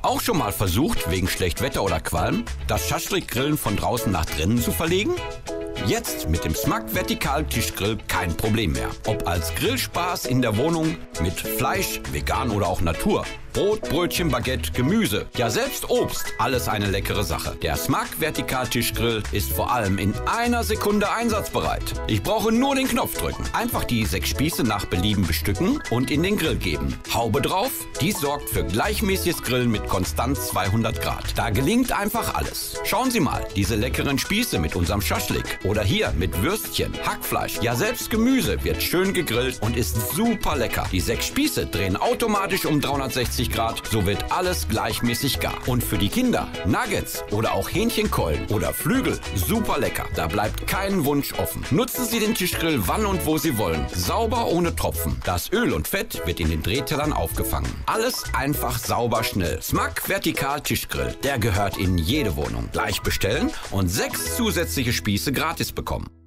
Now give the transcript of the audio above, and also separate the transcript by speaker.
Speaker 1: Auch schon mal versucht, wegen Schlechtwetter oder Qualm, das Schaschlik-Grillen von draußen nach drinnen zu verlegen? Jetzt mit dem Smag Vertikal-Tischgrill kein Problem mehr. Ob als Grillspaß in der Wohnung mit Fleisch, vegan oder auch Natur. Brot, Brötchen, Baguette, Gemüse, ja selbst Obst, alles eine leckere Sache. Der Smag Vertikal-Tischgrill ist vor allem in einer Sekunde einsatzbereit. Ich brauche nur den Knopf drücken. Einfach die 6 Spieße nach Belieben bestücken und in den Grill geben. Haube drauf, dies sorgt für gleichmäßiges Grillen mit konstant 200 Grad. Da gelingt einfach alles. Schauen Sie mal, diese leckeren Spieße mit unserem Schaschlik. Oder hier mit Würstchen, Hackfleisch, ja selbst Gemüse wird schön gegrillt und ist super lecker. Die 6 Spieße drehen automatisch um 360 Grad, so wird alles gleichmäßig gar. Und für die Kinder Nuggets oder auch Hähnchenkeulen oder Flügel, super lecker. Da bleibt kein Wunsch offen. Nutzen Sie den Tischgrill wann und wo Sie wollen. Sauber ohne Tropfen. Das Öl und Fett wird in den Drehtellern aufgefangen. Alles einfach sauber schnell. Smag Vertikal Tischgrill, der gehört in jede Wohnung. Gleich bestellen und 6 zusätzliche Spieße gratis bekommen.